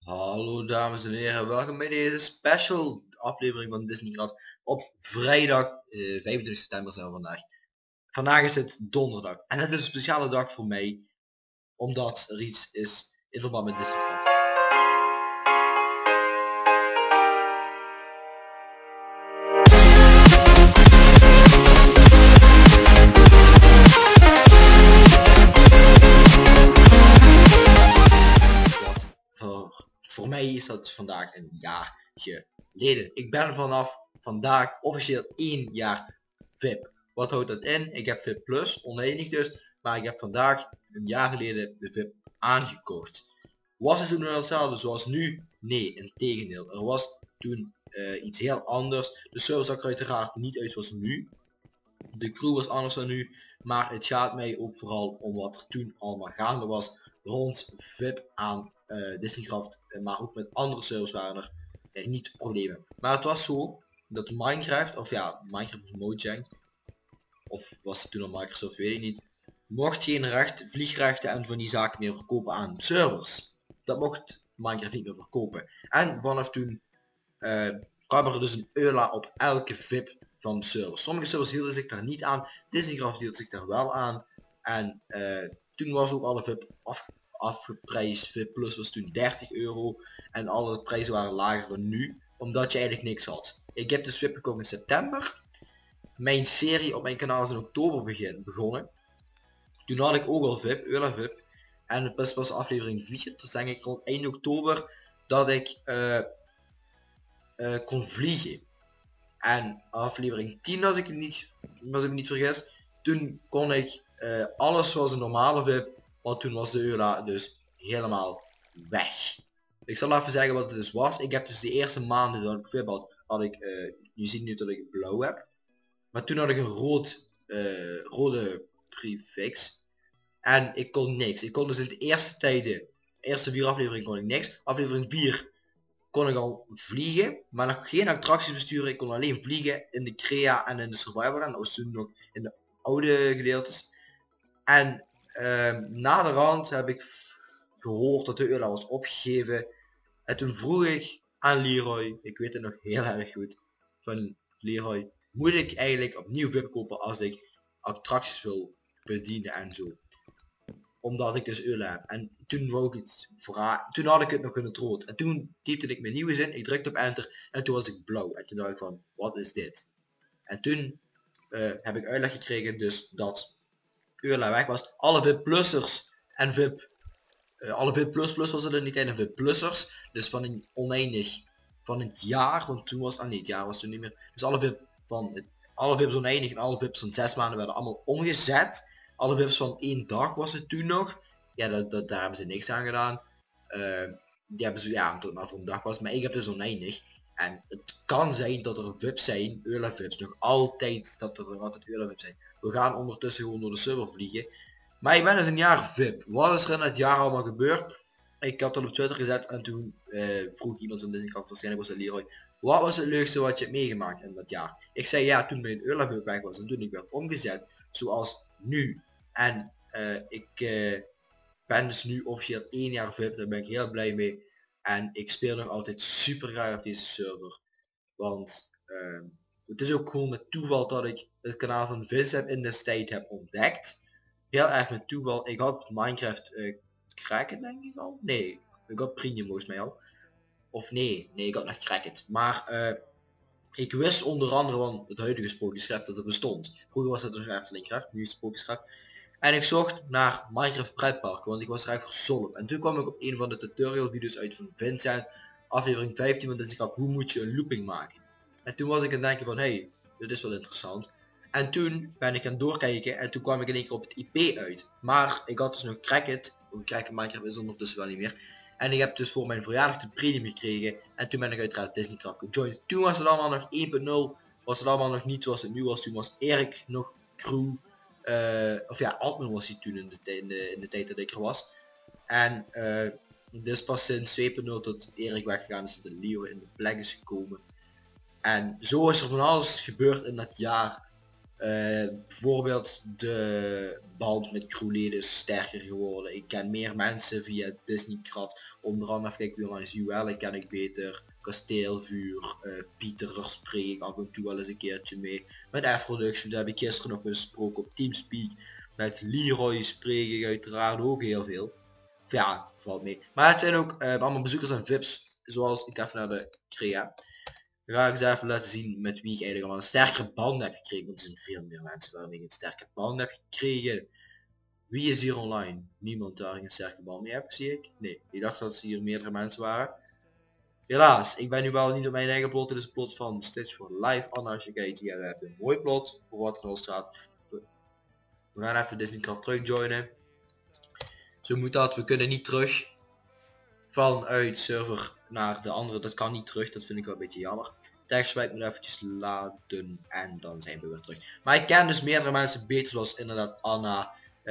Hallo dames en heren, welkom bij deze special aflevering van Disneycraft op vrijdag 25 september zijn we vandaag. Vandaag is het donderdag en het is een speciale dag voor mij, omdat er iets is in verband met Disneycraft. Voor mij is dat vandaag een jaar geleden. Ik ben vanaf vandaag officieel 1 jaar VIP. Wat houdt dat in? Ik heb VIP Plus, oneindig dus, maar ik heb vandaag een jaar geleden de VIP aangekocht. Was het toen hetzelfde zoals nu? Nee, integendeel. Er was toen iets heel anders. De service zag er uiteraard niet uit zoals nu. De crew was anders dan nu, maar het gaat mij ook vooral om wat er toen allemaal gaande was rond VIP aan Disneycraft, maar ook met andere servers waren er niet problemen. Maar het was zo dat Minecraft, of ja, Minecraft of Mojang, of was het toen al Microsoft, weet ik niet, mocht geen vliegrechten en van die zaken meer verkopen aan servers. Dat mocht Minecraft niet meer verkopen. En vanaf toen kwam er dus een EULA op elke VIP van de servers. Sommige servers hielden zich daar niet aan, Disneycraft hield zich daar wel aan. En toen was ook alle VIP afgeprijsd. VIP Plus was toen 30 euro en alle prijzen waren lager dan nu, omdat je eigenlijk niks had. Ik heb dus VIP gekocht in september. Mijn serie op mijn kanaal is in oktober begonnen. Toen had ik ook al VIP, EULA VIP. En het was pas aflevering 4, dus denk ik rond 1 oktober dat ik kon vliegen. En aflevering 10 als ik me niet vergis, toen kon ik alles was een normale VIP, want toen was de EULA dus helemaal weg. Ik zal even zeggen wat het dus was. Ik heb dus de eerste maanden dat ik VIP had ik, je ziet nu dat ik blauw heb. Maar toen had ik een rode prefix. En ik kon niks. Ik kon dus in de eerste tijden, de eerste 4 afleveringen kon ik niks. Aflevering 4 kon ik al vliegen, maar nog geen attracties besturen. Ik kon alleen vliegen in de Crea en in de Survivor. En dat was toen nog in de oude gedeeltes. En na de rand heb ik gehoord dat de EULA was opgegeven. En toen vroeg ik aan Leroy, ik weet het nog heel erg goed, van Leroy, moet ik eigenlijk opnieuw VIP kopen als ik attracties wil bedienen en zo. Omdat ik dus EULA heb. En toen wou ik het vragen. Toen had ik het nog in het rood. En toen typte ik mijn nieuwe zin. Ik drukte op enter. En toen was ik blauw. En toen dacht ik van, wat is dit? En toen heb ik uitleg gekregen dus dat EULA weg was. Alle VIP-plussers en VIP... alle VIP plus was het in die tijd en VIP plussers. Dus van een oneindig... Van het jaar. Want toen was... Ah nee, het jaar was toen niet meer. Dus alle VIP van... alle VIP's oneindig en alle VIP's van 6 maanden werden allemaal omgezet. Alle VIP's van 1 dag was het toen nog. Ja, daar hebben ze niks aan gedaan. Die hebben ze, ja, omdat het maar voor een dag was. Maar ik heb dus oneindig. En het kan zijn dat er VIP's zijn, EULA VIP's, nog altijd, dat er nog altijd EULA VIP's zijn. We gaan ondertussen gewoon door de server vliegen. Maar ik ben dus een jaar VIP. Wat is er in het jaar allemaal gebeurd? Ik had dat op Twitter gezet en toen vroeg iemand van Disneycraft, waarschijnlijk was het Leroy, wat was het leukste wat je hebt meegemaakt in dat jaar? Ik zei ja, toen mijn EULA VIP weg was en toen ik werd omgezet, zoals nu. En ik ben dus nu officieel 1 jaar VIP, daar ben ik heel blij mee. En ik speel nog altijd super graag op deze server. Want het is ook gewoon met toeval dat ik het kanaal van Vincent in destijds heb ontdekt. Heel erg met toeval. Ik had Minecraft Kraken denk ik al. Nee, ik had Premium volgens mij al. Of nee, ik had nog Kraken. Maar ik wist onder andere van het huidige sprookjesschrift dat het bestond. Vroeger was het dus Eftelingkraft, nu is het sprookjesschrift. En ik zocht naar Minecraft pretpark, want ik was er eigenlijk versolpt. En toen kwam ik op een van de tutorial video's uit van Vincent, aflevering 15, want ik had hoe moet je een looping maken. En toen was ik aan het denken van, hey, dit is wel interessant. En toen ben ik aan het doorkijken en toen kwam ik in één keer op het IP uit. Maar ik had dus nog Crackit, Crackit Minecraft is ondertussen wel niet meer. En ik heb dus voor mijn verjaardag de premium gekregen. En toen ben ik uiteraard Disneycraft gejoined. Toen was het allemaal nog 1.0. Was het allemaal nog niet zoals het nu was. Toen was Erik nog crew. Of ja, admin was hij toen in de tijd dat ik er was. En dus pas sinds 2.0 tot Erik weggegaan is, dat de Leo in de plek is gekomen. En zo is er van alles gebeurd in dat jaar. Bijvoorbeeld de band met crewleden is sterker geworden. Ik ken meer mensen via Disneycraft. Onder andere kijk weer langs Juwelen ken ik beter. Kasteelvuur, Pieter, daar spreek ik af en toe wel eens een keertje mee. Met F-Productions heb ik gisteren nog gesproken op Teamspeak. Met Leroy spreek ik uiteraard ook heel veel. Of ja, valt mee. Maar het zijn ook allemaal bezoekers en VIP's. Zoals ik even naar de Crea. Dan ga ik eens even laten zien met wie ik eigenlijk al een sterkere band heb gekregen. Want er zijn veel meer mensen waarmee ik een sterke band heb gekregen. Wie is hier online? Niemand daar een sterke band mee heb, zie ik. Nee, ik dacht dat hier meerdere mensen waren. Helaas, ik ben nu wel niet op mijn eigen plot. Dit is het plot van Stitch for Life. Anna, als je kijkt, hier heb je een mooi plot voor wat er al staat. We gaan even Disneycraft terug joinen. Zo moet dat, we kunnen niet terug vanuit server naar de andere, dat kan niet terug, dat vind ik wel een beetje jammer. Tekstwijk moet eventjes laden en dan zijn we weer terug. Maar ik ken dus meerdere mensen beter, zoals inderdaad Anna,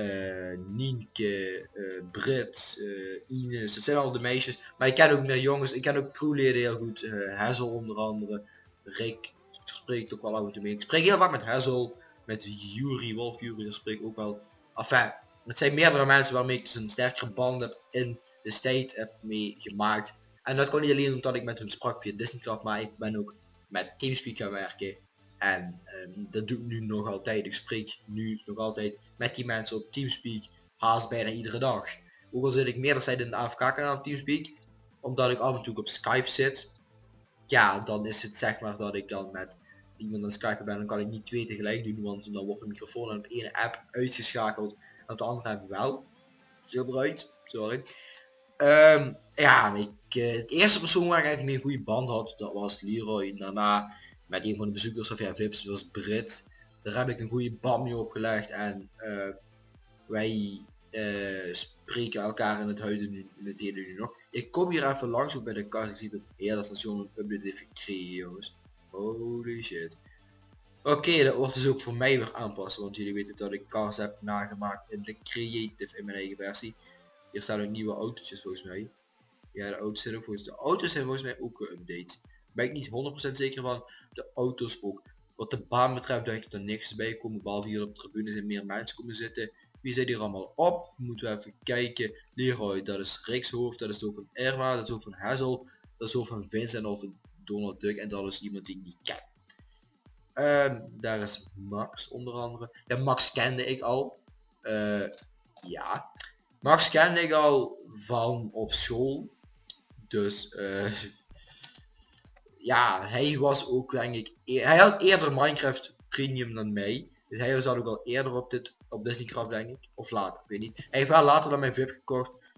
Nienke, Brit, Ines, het zijn al de meisjes. Maar ik ken ook meer jongens, ik ken ook crewleden heel goed, Hazel onder andere, Rick spreekt ook wel af en toe mee. Ik spreek heel vaak met Hazel, met Yuri, Wolf Yuri, daar spreek ik ook wel. Enfin, het zijn meerdere mensen waarmee ik dus een sterkere band heb in de state heb mee gemaakt. En dat kon niet alleen omdat ik met hun sprak via Disneycraft, maar ik ben ook met Teamspeak gaan werken. En dat doe ik nu nog altijd. Ik spreek nu nog altijd met die mensen op Teamspeak haast bijna iedere dag. Ook al zit ik meerdere tijd in de AFK-kanaal op Teamspeak, omdat ik af en toe op Skype zit. Ja, dan is het zeg maar dat ik dan met iemand aan Skype ben, dan kan ik niet twee tegelijk doen, want dan wordt de microfoon aan de ene app uitgeschakeld en op de andere app wel gebruikt. Sorry. Ja, het eerste persoon waar ik eigenlijk mee een goede band had, dat was Leroy. Daarna met een van de bezoekers of ja, VIP's, was Brit. Daar heb ik een goede band mee opgelegd en wij spreken elkaar in het huiden nu, in het heden nu nog. Ik kom hier even langs ook bij de kast. Ik zie dat het hele station een update heeft gekregen, jongens. Holy shit. Oké, dat wordt dus ook voor mij weer aanpassen, want jullie weten dat ik cars heb nagemaakt in de creative in mijn eigen versie. Hier staan ook nieuwe autootjes volgens mij. Ja, de auto's zijn ook volgens mij ook geüpdate. Daar ben ik niet 100% zeker van. De auto's ook. Wat de baan betreft denk ik dat er niks bij komt. Behalve hier op de tribune zijn meer mensen komen zitten. Wie zijn hier allemaal op? Moeten we even kijken. Leroy, dat is Rick's hoofd. Dat is het hoofd van Irma. Dat is hoofd van Hazel. Dat is hoofd van Vincent of Donald Duck. En dat is iemand die ik niet ken. Daar is Max onder andere. Ja, Max kende ik al. Ja. Max kende ik al van op school. Dus ja, hij was ook denk ik, hij had eerder Minecraft Premium dan mij. Dus hij zat ook al eerder op Disneycraft denk ik. Of later, ik weet niet. Hij heeft wel later dan mijn VIP gekocht.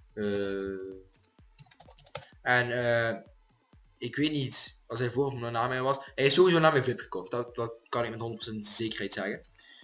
Ik weet niet als hij voor of na mij was. Hij is sowieso naar mijn VIP gekocht. Dat kan ik met 100% zekerheid zeggen.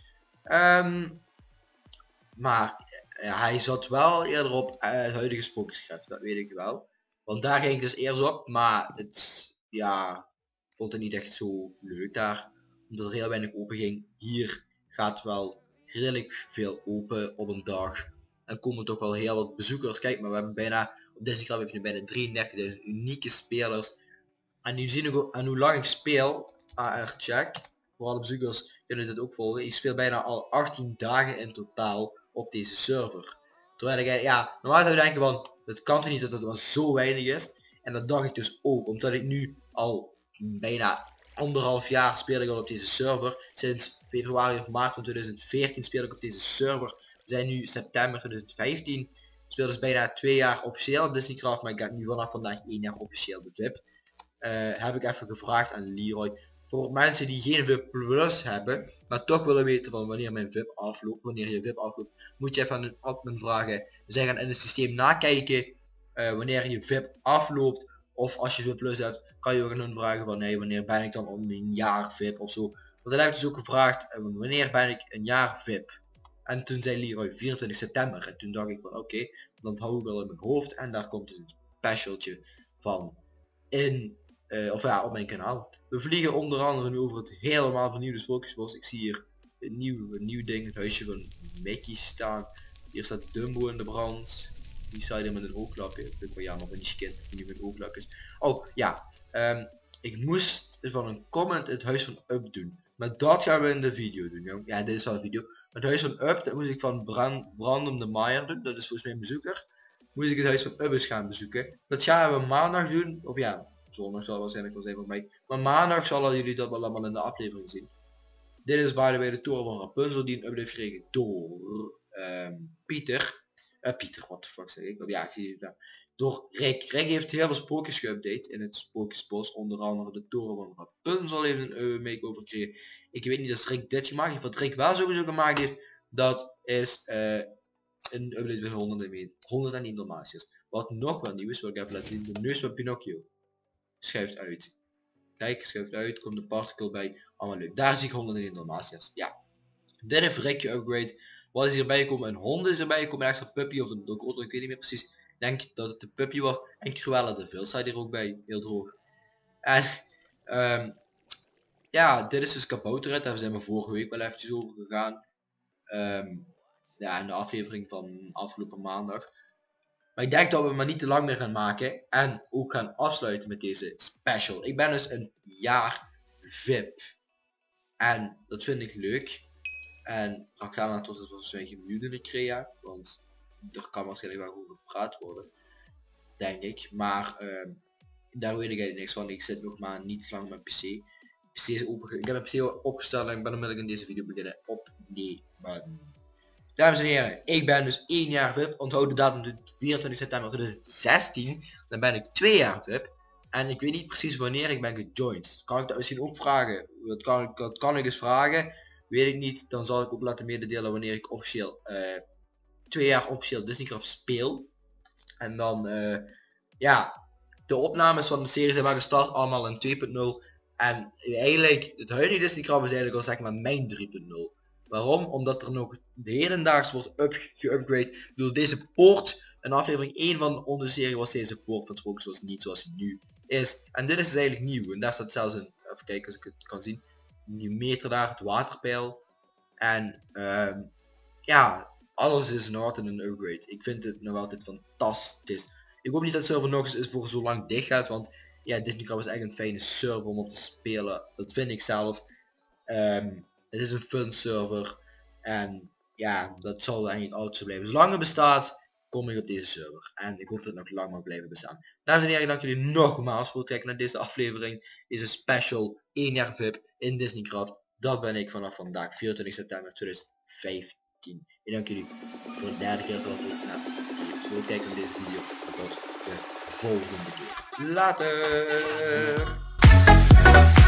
Maar hij zat wel eerder op het huidige spookschrift, dat weet ik wel. Want daar ging ik dus eerst op, maar het, ja, vond het niet echt zo leuk daar. Omdat er heel weinig open ging. Hier gaat wel redelijk veel open op een dag. En komen toch wel heel wat bezoekers. Kijk maar, we hebben bijna, op Disneycraft heb je nu bijna 33.000 unieke spelers. En nu zien we aan hoe lang ik speel. AR-check. Voor alle bezoekers kunnen dit ook volgen. Ik speel bijna al 18 dagen in totaal op deze server. Terwijl ik, ja, normaal zou je denken van, het kan toch niet dat het wel zo weinig is. En dat dacht ik dus ook, omdat ik nu al bijna 1,5 jaar speel ik al op deze server. Sinds februari of maart van 2014 speel ik op deze server. We zijn nu september 2015. Ik speel dus bijna 2 jaar officieel op Disneycraft, maar ik heb nu vanaf vandaag 1 jaar officieel de VIP. Heb ik even gevraagd aan Leroy. Voor mensen die geen VIP Plus hebben, maar toch willen weten van wanneer mijn VIP afloopt, wanneer je VIP afloopt, moet je even aan een admin vragen. Zij gaan in het systeem nakijken wanneer je VIP afloopt, of als je VIP Plus hebt, kan je ook aan hun vragen van nee, wanneer ben ik dan om een jaar VIP of zo. Want dan heb ik dus ook gevraagd, wanneer ben ik een jaar VIP? En toen zei Leroy 24 september en toen dacht ik van oké, dan hou ik wel in mijn hoofd en daar komt dus een specialtje van in. Of ja, op mijn kanaal. We vliegen onder andere nu over het helemaal vernieuwde Sprookjesbos. Ik zie hier een nieuw ding, het huisje van Mickey staan. Hier staat Dumbo in de brand. Die staat hier met een oogklapje. Ik vind het wel jammer van die skit die met oogklapjes. Oh ja, ik moest van een comment het huis van Up doen. Maar dat gaan we in de video doen, jong. Ja, dit is wel een video. Het huis van Up, dat moest ik van Brandon de Maier doen. Dat is volgens mij een bezoeker. Moest ik het huis van Up eens gaan bezoeken. Dat gaan we maandag doen. Of ja, zondag zal waarschijnlijk wel zijn voor mij. Maar maandag zullen jullie dat wel allemaal in de aflevering zien. Dit is by the way de toren van Rapunzel die een update gekregen door Pieter. Pieter, what the fuck zeg ik? Ja, door Rick. Rick heeft heel veel sprookjes geüpdate in het Sprookjesbos. Onder andere de toren van Rapunzel heeft een makeover gekregen. Ik weet niet of Rick dit gemaakt heeft. Wat Rick wel sowieso gemaakt heeft, dat is een update met 101 informaties. Wat nog wel nieuw is, wat ik even laten zien, de neus van Pinocchio schuift uit. Kijk, schuift uit, komt de particle bij, allemaal leuk. Daar zie ik 101 informaties. Ja. Dit heeft Rick geupgrade. Wat is hierbij gekomen? Een hond is erbij gekomen, een extra puppy of een dog, ik weet niet meer precies. Ik denk dat het de puppy was. En Cruella de Vil staat hier ook bij, heel droog. En ja, dit is dus Kabouterhut, daar zijn we vorige week wel eventjes over gegaan. Ja, in de aflevering van afgelopen maandag. Maar ik denk dat we maar niet te lang meer gaan maken. En ook gaan afsluiten met deze special. Ik ben dus een jaar VIP. En dat vind ik leuk. En Rakana tot het was een gemute in de crea. Want er kan waarschijnlijk wel over gepraat worden. Denk ik. Maar daar weet ik eigenlijk niks van. Ik zit nog maar niet lang met PC. PC is open. Ik heb mijn PC opgesteld en ik ben onmiddellijk in deze video beginnen opnemen. Dames en heren, ik ben dus 1 jaar VIP. Onthoud de datum 24 september 2016. Dan ben ik 2 jaar VIP. En ik weet niet precies wanneer ik ben gejoind. Kan ik dat misschien ook vragen? Dat kan ik eens vragen. Weet ik niet. Dan zal ik ook laten mededelen wanneer ik officieel 2 jaar officieel Disneycraft speel. En dan ja, de opnames van de serie zijn wel gestart allemaal in 2.0. En eigenlijk het huidige Disneycraft is eigenlijk al zeg maar mijn 3.0. Waarom? Omdat er nog de hedendaags wordt geupgrade. Door deze poort, een aflevering 1 van onze serie was deze poort van Sprookjes zoals niet zoals hij nu is. En dit is dus eigenlijk nieuw. En daar staat zelfs een, even kijken als ik het kan zien, een nieuw meter daar, het waterpeil. En ja, alles is nog altijd een upgrade. Ik vind het nog altijd fantastisch. Ik hoop niet dat server nog eens voor zo lang dicht gaat, want ja, Disneycraft is echt een fijne server om op te spelen. Dat vind ik zelf. Het is een fun server. En ja, dat zal eigenlijk altijd zo blijven. Zolang het bestaat, kom ik op deze server. En ik hoop dat het nog lang mag blijven bestaan. Dames en heren, dank jullie nogmaals voor het kijken naar deze aflevering. Deze special 1 jaar VIP in Disneycraft. Dat ben ik vanaf vandaag, 24 september 2015. Ik dank jullie voor de derde keer voor het kijken naar deze video. En tot de volgende keer. Later!